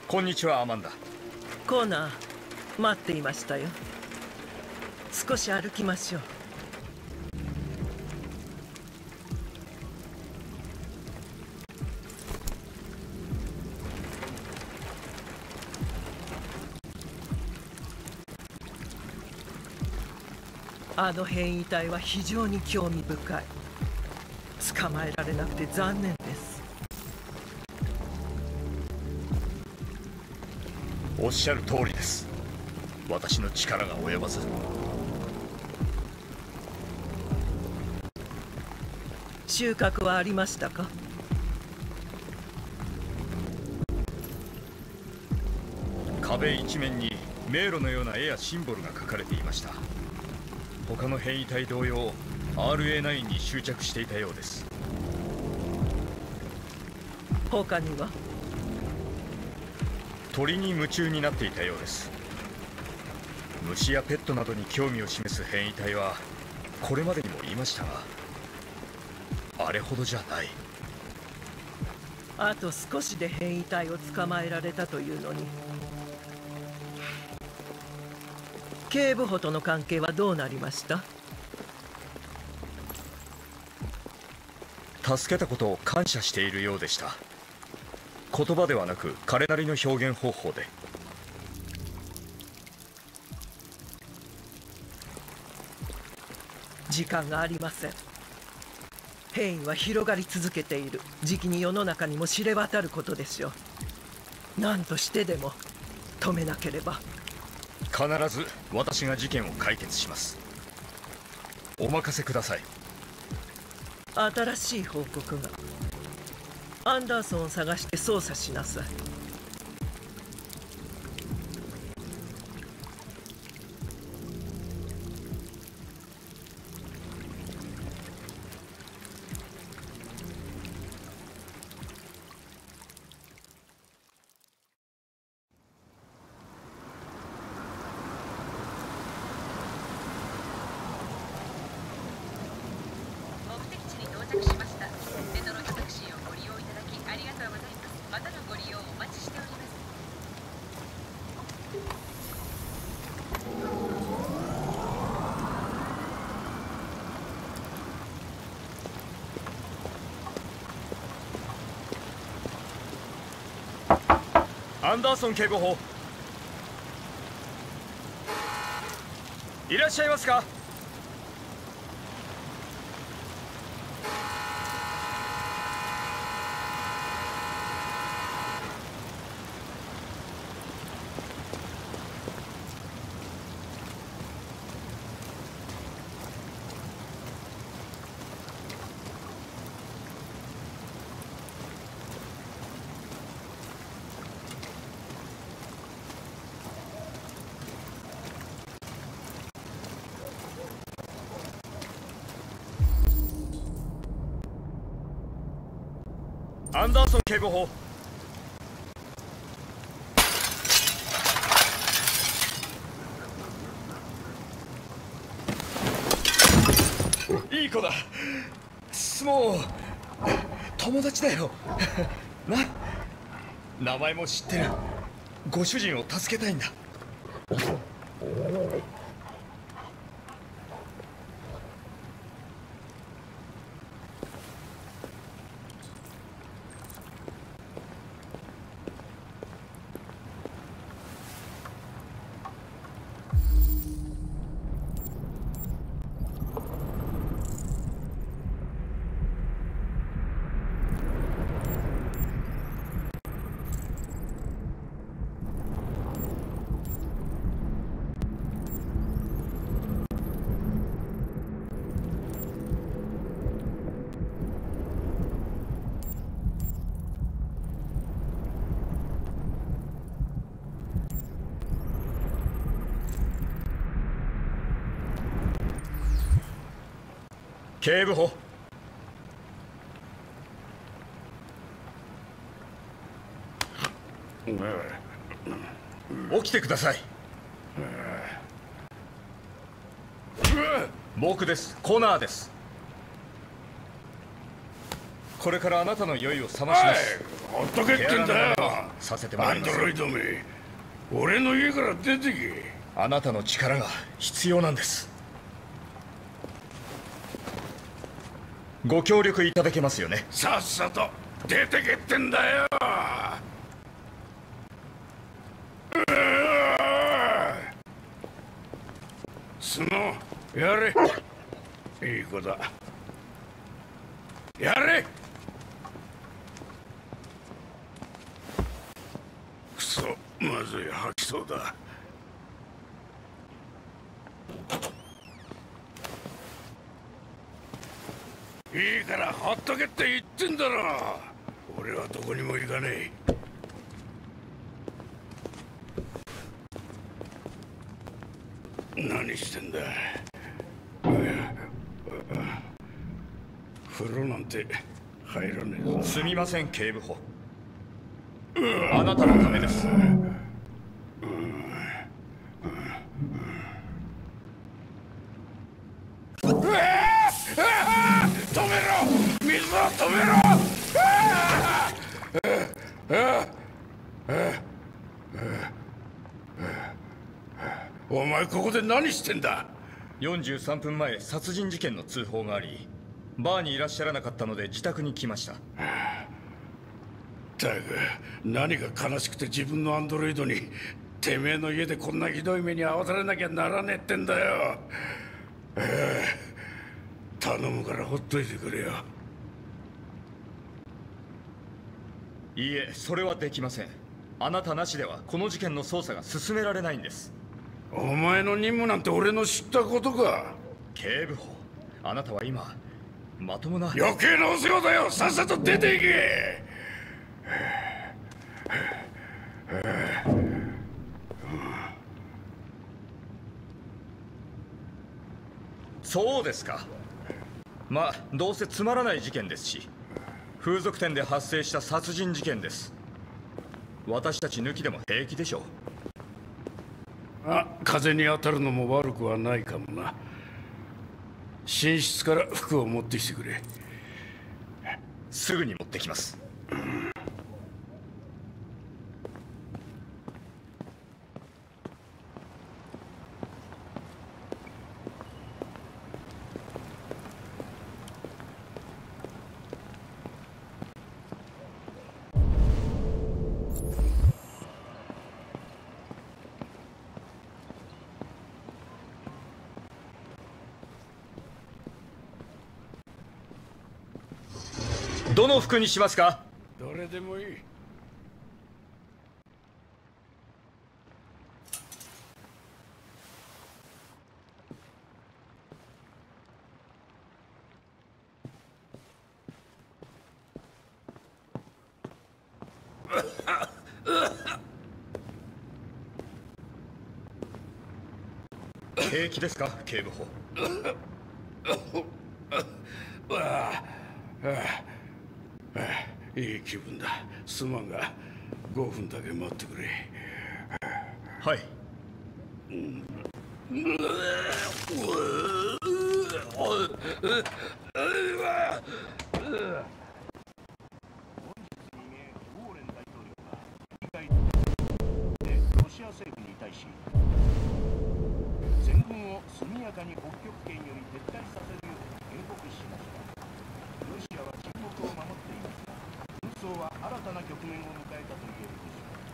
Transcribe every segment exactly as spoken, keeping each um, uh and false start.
こんにちは、アマンダ。 コーナー、待っていましたよ。少し歩きましょう。あの変異体は非常に興味深い。捕まえられなくて残念です。 おっしゃる通りです。私の力が及ばず。 収穫はありましたか？ 壁一面に迷路のような絵やシンボルが描かれていました。他の変異体同様 アールエーナイン に執着していたようです。 他には？ 鳥に夢中になっていたようです。虫やペットなどに興味を示す変異体はこれまでにもいましたが、あれほどじゃない。 あと少しで変異体を捕まえられたというのに。警部補との関係はどうなりました？ 助けたことを感謝しているようでした。言葉ではなく彼なりの表現方法で。 時間がありません。変異は広がり続けている。時期に世の中にも知れ渡ることでしょう。何としてでも止めなければ。 必ず私が事件を解決します。お任せください。 新しい報告が。アンダーソンを探して捜査しなさい。 アンダーソン警部補、いらっしゃいますか？アンダーソン警部補、いい子だ。もう友達だよな。名前も知ってる。ご主人を助けたいんだ。警部補、起きてください。僕です。コナーです。 これからあなたの酔いを覚まします。 ほっとけってんだよ。 させてもらアンドいます。 ロイドめ、俺の家から出てけ。 あなたの力が必要なんです。ご協力いただけますよね。 さっさと出てけってんだよ。スノー、やれ。いい子だ。やれ。くそ、まずい、吐きそうだ。いいからほっとけって言ってんだろ。俺はどこにも行かねえ。何してんだ。風呂なんて入らねえぞ。 すみません、警部補。あなたのためです。 止めろ、水を止めろ。お前ここで何してんだ。 よんじゅうさんぷんまえ、殺人事件の通報があり、バーにいらっしゃらなかったので自宅に来ました。 だが何が悲しくて自分のアンドロイドにてめえの家でこんなひどい目に遭わされなきゃならねえってんだよ。頼むからほっといてくれよ。 いいえ、それはできません。あなたなしではこの事件の捜査が進められないんです。 お前の任務なんて俺の知ったことか。 警部補、あなたは今まともな余計なお世話だよ。さっさと出ていけ。 そうですか。まあどうせつまらない事件ですし、風俗店で発生した殺人事件です。私たち抜きでも平気でしょう。 あ、風に当たるのも悪くはないかもな。寝室から服を持ってきてくれ。 すぐに持ってきます。どの服にしますか？ どれでもいい。 平気ですか、警部補。 いい気分だ。すまんがごふんだけ待ってくれ。 はい。 ロシア政府に対し全軍を速やかに北極圏より撤退させるよう警告しました。ロシアは沈黙を守っていますが、紛争は新たな局面を迎えたと言えるでしょう。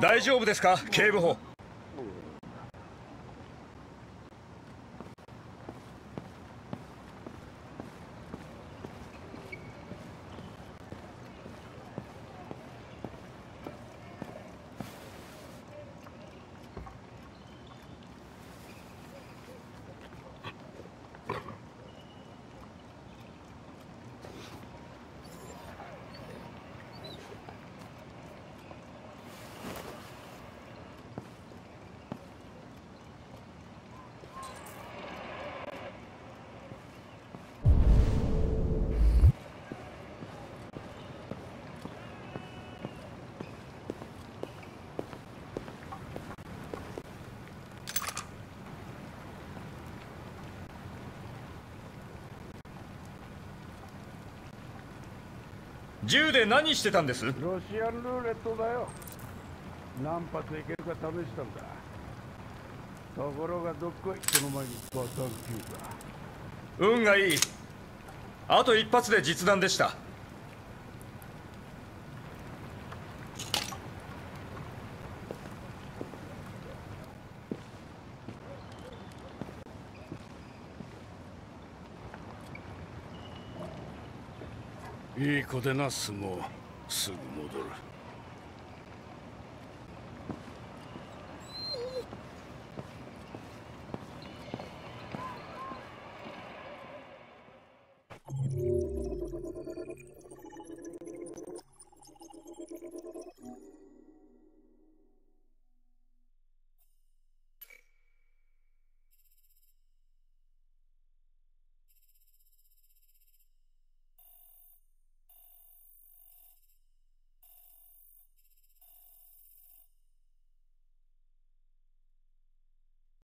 大丈夫ですか、警部補。銃で何してたんです？ ロシアンルーレットだよ。何発いけるか試したんだ。ところがどっこい、その前にバタンキューだ。 運がいい。あと一発で実弾でした。 いい子でな、相撲。すぐ戻る。